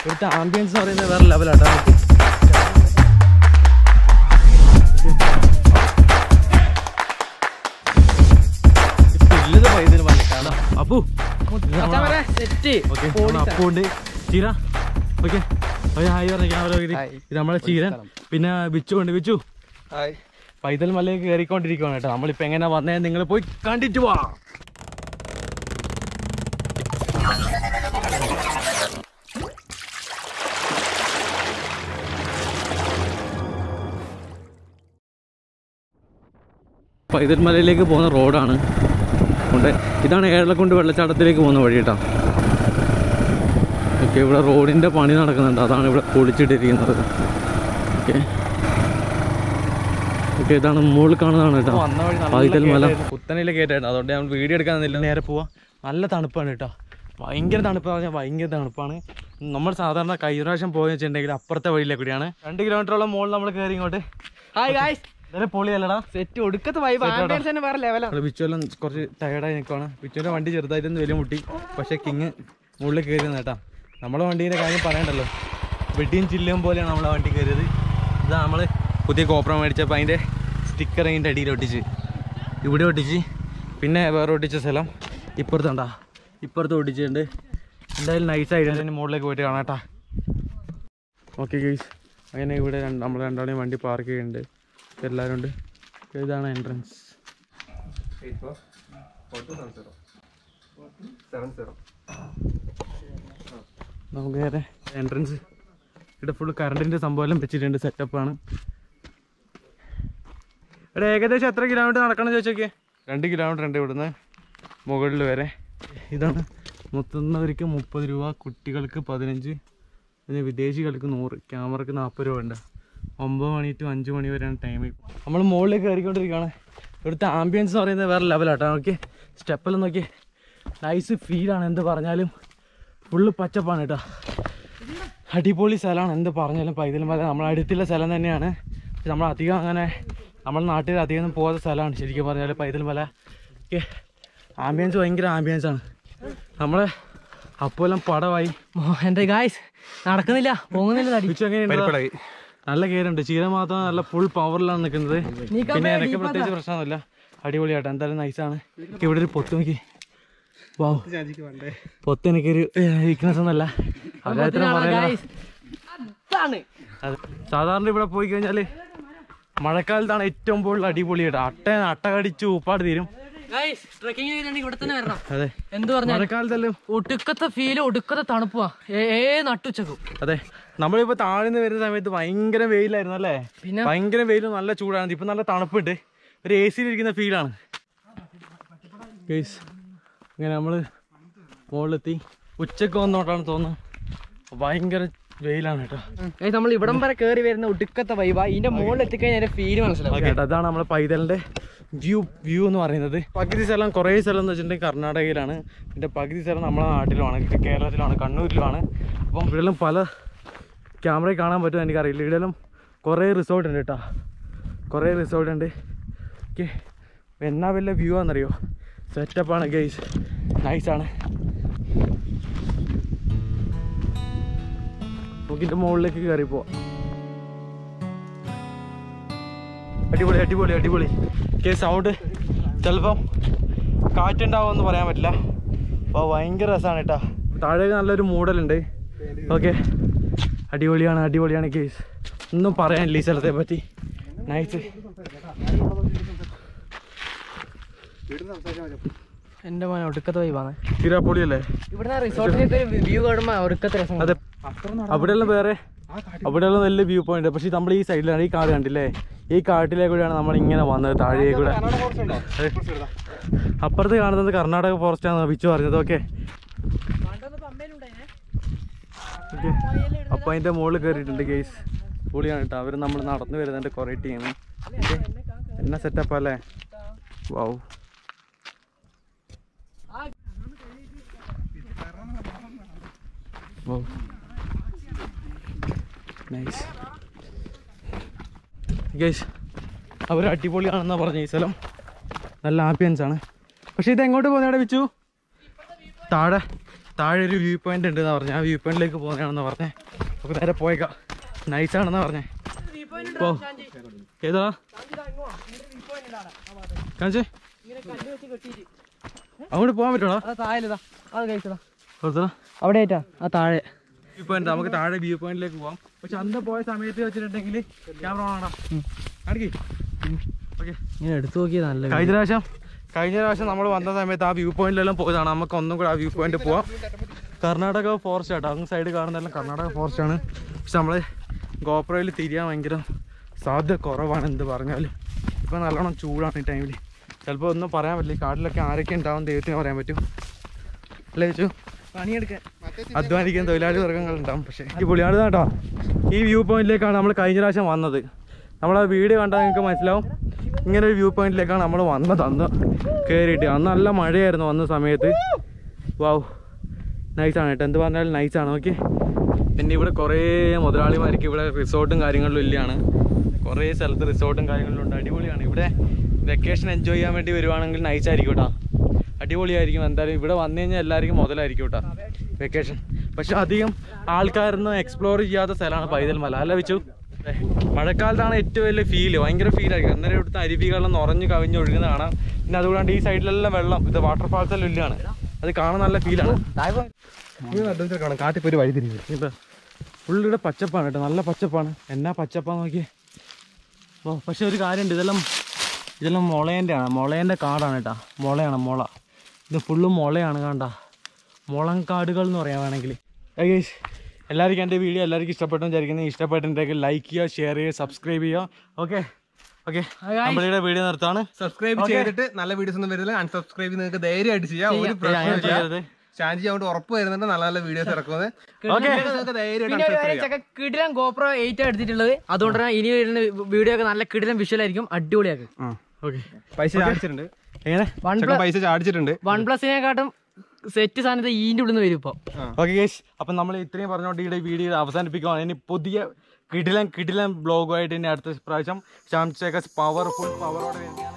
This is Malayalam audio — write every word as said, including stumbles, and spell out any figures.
ഇവിടുത്തെ ആംബിയൻസ് എന്ന് പറയുന്നത് വേറെ ലെവലാട്ടോ. ഇല്ലത് പൈതൽ വന്നിട്ടാണ് അപ്പു അപ്പുണ്ട് ചീര. ഓക്കെ ഹായ് പറഞ്ഞ ക്യാമറ. ഇത് നമ്മളെ ചീരൻ. പിന്നെ ബിച്ചു ഉണ്ട്. ബിച്ചു പൈതൽ മലയിൽ കയറിക്കൊണ്ടിരിക്കുകയാണ് കേട്ടോ. നമ്മളിപ്പോൾ എങ്ങനെ വന്നേ നിങ്ങൾ പോയി കണ്ടിട്ട് പോവാ. പൈതൽ മലയിലേക്ക് പോകുന്ന റോഡാണ്. കൊണ്ട് ഇതാണ് ഏഴലക്കുണ്ട് വെള്ളച്ചാട്ടത്തിലേക്ക് പോകുന്ന വഴി കേട്ടോ. ഓക്കെ ഇവിടെ റോഡിൻ്റെ പണി നടക്കുന്നുണ്ട്. അതാണ് ഇവിടെ പൊളിച്ചിട്ടിരിക്കുന്നത്. ഓക്കെ ഓക്കെ ഇതാണ് മുകളിൽ കാണുന്നതാണ് കേട്ടോ പൈതൽ മല. കുത്തനയിൽ കയറ്റായിരുന്നു. അതുകൊണ്ട് ഞാൻ വീഡിയോ എടുക്കാൻ നിന്നില്ല. നേരെ പോവാം. നല്ല തണുപ്പാണ് കേട്ടോ. ഭയങ്കര തണുപ്പ് പറഞ്ഞാൽ ഭയങ്കര തണുപ്പാണ്. നമ്മൾ സാധാരണ കഴിഞ്ഞ പ്രാവശ്യം പോയെന്ന് വെച്ചിട്ടുണ്ടെങ്കിൽ അപ്പുറത്തെ വഴിയിലെ കൂടിയാണ്. രണ്ട് കിലോമീറ്ററോളം മുകളിൽ നമ്മൾ കയറി ഇങ്ങോട്ട്. Hi guys. പൊളിയല്ലടാ സെറ്റ് ഒടുക്കത്തെ ബിച്ചുവെല്ലാം കുറച്ച് ടയർഡായി നിൽക്കുവാണ്. ബിച്ചുവിൻ്റെ വണ്ടി ചെറുതായിട്ടൊന്ന് വലിയ മുട്ടി. പക്ഷേ കിങ് മുകളിൽ കയറി നേട്ടാ. നമ്മളെ വണ്ടീൻ്റെ കാര്യം പറയണ്ടല്ലോ. വെടിയും ചില്ലും പോലെയാണ് നമ്മളെ വണ്ടി കയറിയത്. ഇതാ നമ്മൾ പുതിയ കോപ്ര മേടിച്ചപ്പോൾ അതിൻ്റെ സ്റ്റിക്കർ അതിൻ്റെ അടിയിൽ ഒട്ടിച്ച് ഇവിടെ ഒട്ടിച്ച് പിന്നെ വേറെ ഒട്ടിച്ച സ്ഥലം ഇപ്പുറത്തുണ്ടാ ഇപ്പുറത്ത് ഒട്ടിച്ചിട്ടുണ്ട്. എന്തായാലും നൈസായിട്ട് അതിൻ്റെ മുകളിലേക്ക് പോയിട്ട് കാണാട്ടാ. ഓക്കെ ഗൈസ് അങ്ങനെ ഇവിടെ നമ്മൾ രണ്ടാളെയും വണ്ടി പാർക്ക് ചെയ്യുന്നുണ്ട്. എല്ലാവരും ഉണ്ട്. ഇതാണ് എൻട്രൻസ്. നമുക്ക് നേരെ എൻട്രൻസ്. ഇവിടെ ഫുൾ കറണ്ടിൻ്റെ സംഭവം വെച്ചിട്ടുണ്ട്. സെറ്റപ്പാണ്. ഇവിടെ ഏകദേശം എത്ര കിലോമീറ്റർ നടക്കണം ചോദിച്ചോക്കെ. രണ്ട് കിലോമീറ്റർ ഉണ്ട് ഇവിടുന്ന് മുകളിൽ വരെ. ഇതാണ് മുത്തുന്നവർക്ക് മുപ്പത് രൂപ, കുട്ടികൾക്ക് പതിനഞ്ച്, പിന്നെ വിദേശികൾക്ക് നൂറ്, ക്യാമറക്ക് നാൽപ്പത് രൂപ ഉണ്ട്. ഒമ്പത് മണി ടു അഞ്ച് മണി വരെയാണ് ടൈം. നമ്മൾ മുകളിലേക്ക് കയറിക്കൊണ്ടിരിക്കുകയാണ്. ഇവിടുത്തെ ആംബിയൻസ് എന്ന് പറയുന്നത് വേറെ ലെവലാട്ടോ. നോക്കി സ്റ്റെപ്പെല്ലാം നോക്കി നൈസ് ഫീലാണ്. എന്ത് പറഞ്ഞാലും ഫുള്ള് പച്ചപ്പാണ് കേട്ടോ. അടിപൊളി സ്ഥലമാണ്. എന്ത് പറഞ്ഞാലും പൈതൽ മല നമ്മളെ അടുത്തുള്ള സ്ഥലം തന്നെയാണ്. നമ്മൾ അധികം അങ്ങനെ നമ്മുടെ നാട്ടിൽ അധികം പോകാത്ത സ്ഥലമാണ് ശരിക്കും പറഞ്ഞാൽ പൈതൽ മല. ഓക്കെ ആംബിയൻസ് ഭയങ്കര ആംബിയൻസാണ്. നമ്മളെ അപ്പോഴെല്ലാം പടമായി. എൻ്റെ ഗായ്സ് നടക്കുന്നില്ല പോകുന്നില്ല. എങ്ങനെയുണ്ട്? നല്ല കയറുണ്ട്. ചീര മാത്രം നല്ല ഫുൾ പവറിലാണ് നിൽക്കുന്നത്. പിന്നെ എനിക്ക് പ്രത്യേകിച്ച് പ്രശ്നമൊന്നുമില്ല. അടിപൊളിയാട്ടോ. എന്തായാലും നൈസാണ്. ഇവിടെ ഒരു പൊത്ത് നോക്കി. വാവ് പൊത്ത് എനിക്കൊരു വീക്ക്നെസ് ഒന്നല്ല. അദ്ദേഹത്തിന് പറയാ. സാധാരണ ഇവിടെ പോയി കഴിഞ്ഞാൽ മഴക്കാലത്താണ് ഏറ്റവും കൂടുതൽ അടിപൊളിയായിട്ട്. അട്ട അട്ട കടിച്ച് ഉപ്പാട് തീരും. അതെ എന്ത് പറഞ്ഞാൽ മഴക്കാലത്തല്ലേ ഒടുക്കത്തെ ഫീല് ഒടുക്കത്തെ തണുപ്പാ. ഏ നട്ടുച്ചക്കും. അതെ നമ്മളിപ്പോ താഴ്ന്ന് വരുന്ന സമയത്ത് ഭയങ്കര വെയിലായിരുന്നു അല്ലേ. പിന്നെ ഭയങ്കര വെയിലും നല്ല ചൂടാണ്. ഇപ്പൊ നല്ല തണുപ്പുണ്ട്. ഒരു എ സിയിലിരിക്കുന്ന ഫീലാണ്. ഇങ്ങനെ നമ്മള് മുകളിലെത്തി. ഉച്ചക്ക് വന്നോട്ടാണ് തോന്നുന്നു. ഭയങ്കര വെയിലാണ് കേട്ടോ. നമ്മൾ ഇവിടം വരെ കയറി വരുന്ന ഒടുക്കത്തെ വൈബ. ഇതിന്റെ മുകളിൽ എത്തിക്കഴിഞ്ഞാൽ ഫീല് മനസ്സിലാവും കേട്ടോ. അതാണ് നമ്മളെ പൈതലിന്റെ വ്യൂ വ്യൂ എന്ന് പറയുന്നത്. പകുതി സ്ഥലം കുറേ സ്ഥലം എന്ന് വെച്ചിട്ടുണ്ടെങ്കിൽ കർണാടകയിലാണ്. പിന്നെ പകുതി സ്ഥലം നമ്മളെ നാട്ടിലുമാണ്, കേരളത്തിലാണ്, കണ്ണൂരിലുമാണ്. അപ്പം ഇവിടെല്ലാം പല ക്യാമറയിൽ കാണാൻ പറ്റുമോ എനിക്കറിയില്ല. ഇവിടെയെല്ലാം കുറേ റിസോർട്ട് ഉണ്ട് കേട്ടോ. കുറേ റിസോർട്ട് ഉണ്ട്. ഓക്കെ എന്നാ വല്ല വ്യൂ ആണെന്നറിയോ. സെറ്റപ്പാണ് ഗൈസ്. നൈസാണ്. നമുക്കിൻ്റെ മുകളിലേക്ക് കയറി പോവാം. അടിപൊളി അടിപൊളി അടിപൊളി. ഓക്കെ സൗണ്ട് ചിലപ്പം കാറ്റുണ്ടാവുമെന്ന് പറയാൻ പറ്റില്ല. അപ്പോൾ ഭയങ്കര രസമാണ് കേട്ടോ. താഴേക്ക് നല്ലൊരു മൂടലുണ്ട്. ഓക്കെ അടിപൊളിയാണ് അടിപൊളിയാണ് കേസ്. ഒന്നും പറയാനില്ല ഈ സ്ഥലത്തെ പറ്റി. നൈസ്. എന്റെ മോനെ ഒടുക്കത്തെ വൈബാണ്. തിരാപ്പൊളിയല്ലേ ഇവിടുന്ന് റിസോർട്ടിലേക്ക് വ്യൂ കാണുമ്പോൾ ഒടുക്കത്തെ രസം. അതെ അവിടെയെല്ലാം വേറെ അവിടെയെല്ലാം നല്ല വ്യൂ പോയിന്റ്. പക്ഷെ നമ്മൾ ഈ സൈഡിലാണ്. ഈ കാട് കണ്ടില്ലേ. ഈ കാട്ടിലേക്കൂടെയാണ് നമ്മൾ ഇങ്ങനെ വന്നത്. താഴേക്കൂടെ അപ്പുറത്ത് കാണുന്നത് കർണാടക ഫോറസ്റ്റ് ആണ് ബിച്ചു പറഞ്ഞത്. ഓക്കെ അപ്പൊ അതിന്റെ മുകളിൽ കയറിയിട്ടുണ്ട് ഗെയ്സ്. പൊളിയാണ് കേട്ടോ. അവർ നമ്മൾ നടന്നു വരുന്നുണ്ട് കുറേ ടീം. എന്നാ സെറ്റപ്പ് അല്ലേ. Wow nice guys. അവർ അടിപൊളിയാണെന്നാണ് പറഞ്ഞ ഈ സ്ഥലം. നല്ല ആംബിയൻസ് ആണ്. പക്ഷെ ഇത് എങ്ങോട്ട് പോകുന്നവിടെ വെച്ചു? താഴെ താഴെ ഒരു വ്യൂ പോയിന്റ് ഉണ്ട് എന്ന് പറഞ്ഞു. ആ വ്യൂ പോയിന്റിലേക്ക് പോകുന്നതാണെന്ന് പറഞ്ഞേ. നമുക്ക് നേരെ പോയേക്കാം. നൈസാണെന്ന് പറഞ്ഞേ. പോ ഏതാ കാണിച്ചേ അങ്ങോട്ട് പോകാൻ പറ്റൂടാ? അവിടെ ആ താഴെ വ്യൂ പോയിന്റ്. നമുക്ക് താഴെ വ്യൂ പോയിന്റിലേക്ക് പോവാം. പക്ഷെ അന്ന് പോയ സമയത്ത് വെച്ചിട്ടുണ്ടെങ്കിൽ ക്യാമറ ഓണാടാ കാണിക്കേ. ഓക്കെ ഇങ്ങനെ എടുത്തു നോക്കിയത് നല്ല. കഴിഞ്ഞ പ്രാവശ്യം കഴിഞ്ഞ പ്രാവശ്യം നമ്മൾ വന്ന സമയത്ത് ആ വ്യൂ പോയിന്റിലെല്ലാം പോയതാണ്. നമുക്ക് ഒന്നും കൂടെ ആ വ്യൂ പോയിന്റ് പോവാം. കർണാടക ഫോറസ്റ്റ് ആട്ടോ. അങ്ങ് സൈഡ് കാണുന്നതെല്ലാം കർണാടക ഫോറസ്റ്റ് ആണ്. പക്ഷെ നമ്മൾ ഗോപ്രോയിൽ തിരിയാൻ ഭയങ്കര സാധ്യത കുറവാണ്. എന്ത് പറഞ്ഞാലും ഇപ്പം നല്ലോണം ചൂടാണ് ഈ ടൈമിൽ. ചിലപ്പോൾ ഒന്നും പറയാൻ പറ്റില്ല. കാട്ടിലൊക്കെ ആരൊക്കെ ഉണ്ടാവും ദൈവത്തിന് പറയാൻ പറ്റും അല്ലേ ചോദിച്ചു. പണിയെടുക്കാൻ അധ്വാനിക്കാൻ തൊഴിലാളി വർഗ്ഗങ്ങൾ ഉണ്ടാവും. പക്ഷേ ഈ പുളിയാട് കേട്ടോ ഈ വ്യൂ പോയിന്റിലേക്കാണ് നമ്മൾ കഴിഞ്ഞ പ്രാവശ്യം വന്നത്. നമ്മൾ ആ വീഡിയോ കണ്ടാൽ നിങ്ങൾക്ക് മനസ്സിലാവും. ഇങ്ങനെ ഒരു വ്യൂ പോയിന്റിലേക്കാണ് നമ്മൾ വന്നത് അന്ന് കയറിയിട്ട്. അന്ന് നല്ല മഴയായിരുന്നു വന്ന സമയത്ത്. വാവ് നൈസാണ് കേട്ടോ. എന്ത് പറഞ്ഞാലും നൈസാണ്. ഓക്കെ പിന്നെ ഇവിടെ കുറേ മുതലാളിമാർക്ക് ഇവിടെ റിസോർട്ടും കാര്യങ്ങളിലും ഇല്ലയാണ്. കുറേ സ്ഥലത്ത് റിസോർട്ടും കാര്യങ്ങളിലും ഉണ്ട്. അടിപൊളിയാണ്. ഇവിടെ വെക്കേഷൻ എൻജോയ് ചെയ്യാൻ വേണ്ടി വരുവാണെങ്കിൽ നൈസായിരിക്കും കേട്ടോ. അടിപൊളിയായിരിക്കും. എന്തായാലും ഇവിടെ വന്നു കഴിഞ്ഞാൽ എല്ലാവർക്കും മുതലായിരിക്കും കേട്ടോ വെക്കേഷൻ. പക്ഷെ അധികം ആൾക്കാരൊന്നും എക്സ്പ്ലോർ ചെയ്യാത്ത സ്ഥലമാണ് പൈതൽ മല അല്ല വെച്ചു. മഴക്കാലത്താണ് ഏറ്റവും വലിയ ഫീല്. ഭയങ്കര ഫീലായിരിക്കും. അന്നേരം ഇവിടുത്തെ അരുവികളെല്ലാം നിറഞ്ഞ് കവിഞ്ഞ് ഒഴുകുന്ന കാണാം. പിന്നെ അതുകൂടാണ്ട് ഈ സൈഡിലെല്ലാം വെള്ളം. ഇത് വാട്ടർഫാൾസ് എല്ലാം ഇല്ലാണ്. അത് കാണാൻ നല്ല ഫീലാണ്. കാണാം. കാട്ടിപ്പോ ഒരു വഴി തിരിഞ്ഞു. ഇപ്പം ഫുള്ളിവിടെ പച്ചപ്പാണ് കേട്ടോ. നല്ല പച്ചപ്പാണ്. എന്നാ പച്ചപ്പാന്ന് നോക്കിയേ. ഓ പക്ഷെ ഒരു കാര്യമുണ്ട്. ഇതെല്ലാം ഇതെല്ലാം മുളേൻ്റെ ആണ്. മുളേൻ്റെ കാടാണ് കേട്ടോ. മുളയാണ് മുള. ഇത് ഫുള്ളും മുളയാണ് കണ്ട. മുളം കാടുകൾ എന്ന് പറയാൻ വേണമെങ്കിൽ. എല്ലാവർക്കും എൻ്റെ വീഡിയോ എല്ലാവർക്കും ഇഷ്ടപ്പെട്ടു വിചാരിക്കുന്നത്. ഇഷ്ടപ്പെട്ടിട്ടുണ്ടെങ്കിൽ ലൈക്ക് ചെയ്യുക, ഷെയർ ചെയ്യുക, സബ്സ്ക്രൈബ് ചെയ്യുക. ഓക്കെ ഓക്കെ നമ്മളുടെ വീഡിയോ നിർത്താണ്. സബ്സ്ക്രൈബ് ചെയ്തിട്ട് നല്ല വീഡിയോസ് ഒന്നും വരുന്നില്ല. അൺസബ്സ്ക്രൈബ് നിങ്ങൾക്ക് ധൈര്യമായിട്ട് ചെയ്യാം. ഒരു പ്രശ്നം ചെയ്യരുത്. ഷാൻജി അതുകൊണ്ട് ഉറപ്പ് വരുന്നുണ്ട് നല്ല നല്ല വീഡിയോസ് ഇറക്കുന്നത്. കിടിലം ഗോപ്രോ എയ്റ്റ് എടുത്തിട്ടുള്ളത്. അതുകൊണ്ട് തന്നെ ഇനി വരുന്ന വീഡിയോ ഒക്കെ നല്ല കിടിലം വിഷ്വൽ ആയിരിക്കും. അടിപൊളിയാക്കും. പൈസ ചാടിച്ചിട്ടുണ്ട്. എങ്ങനെ പൈസ ചാടിച്ചിട്ടുണ്ട്. വൺ പ്ലസിനെക്കാട്ടും സെറ്റ് സാധനത്തെ ഈൻ്റെ ഉള്ളിൽ നിന്ന് വരും ഇപ്പൊ. ഓക്കെ ഗൈസ് അപ്പം നമ്മൾ ഇത്രയും പറഞ്ഞുകൊണ്ട് ഈ വീഡിയോ അവസാനിപ്പിക്കുകയാണ്. ഇനി പുതിയ കിടിലൻ കിടിലൻ ബ്ലോഗുമായിട്ട് ഇനി അടുത്ത പ്രാവശ്യം ശ്യാം ചേക്കസ് പവർഫുൾ പവറോടെ